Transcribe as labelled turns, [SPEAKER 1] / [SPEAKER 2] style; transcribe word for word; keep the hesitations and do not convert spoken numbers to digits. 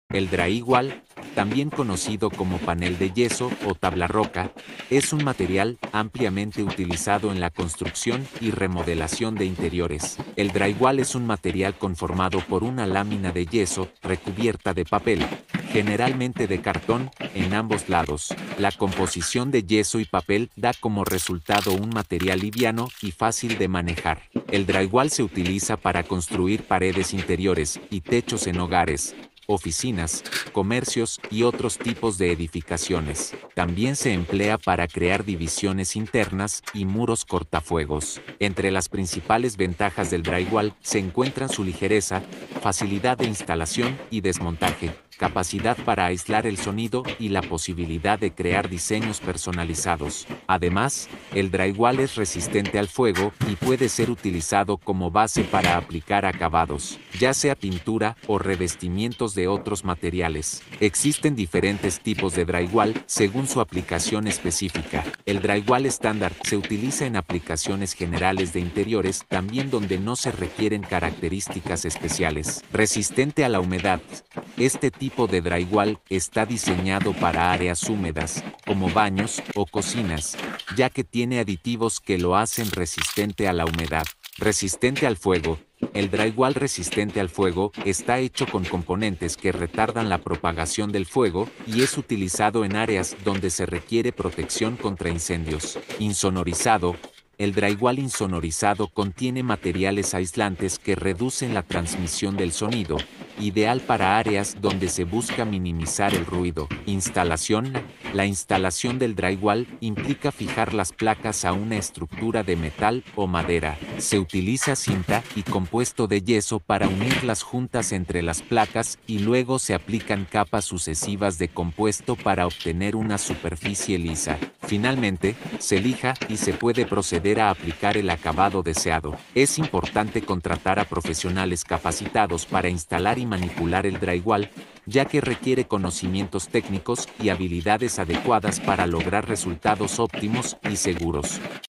[SPEAKER 1] El drywall, también conocido como panel de yeso o tabla roca, es un material ampliamente utilizado en la construcción y remodelación de interiores. El drywall es un material conformado por una lámina de yeso recubierta de papel, generalmente de cartón, en ambos lados. La composición de yeso y papel da como resultado un material liviano y fácil de manejar. El drywall se utiliza para construir paredes interiores y techos en hogares, oficinas, comercios y otros tipos de edificaciones. También se emplea para crear divisiones internas y muros cortafuegos. Entre las principales ventajas del drywall se encuentran su ligereza, facilidad de instalación y desmontaje, capacidad para aislar el sonido y la posibilidad de crear diseños personalizados. Además, el drywall es resistente al fuego y puede ser utilizado como base para aplicar acabados, ya sea pintura o revestimientos de otros materiales. Existen diferentes tipos de drywall según su aplicación específica. El drywall estándar se utiliza en aplicaciones generales de interiores, también donde no se requieren características especiales. Resistente a la humedad. Este tipo de drywall está diseñado para áreas húmedas, como baños o cocinas, ya que tiene aditivos que lo hacen resistente a la humedad. Resistente al fuego. El drywall resistente al fuego está hecho con componentes que retardan la propagación del fuego y es utilizado en áreas donde se requiere protección contra incendios. Insonorizado. El drywall insonorizado contiene materiales aislantes que reducen la transmisión del sonido, ideal para áreas donde se busca minimizar el ruido. Instalación. La instalación del drywall implica fijar las placas a una estructura de metal o madera. Se utiliza cinta y compuesto de yeso para unirlas juntas entre las placas y luego se aplican capas sucesivas de compuesto para obtener una superficie lisa. Finalmente, se lija y se puede proceder a aplicar el acabado deseado. Es importante contratar a profesionales capacitados para instalar y manipular el drywall, ya que requiere conocimientos técnicos y habilidades adecuadas para lograr resultados óptimos y seguros.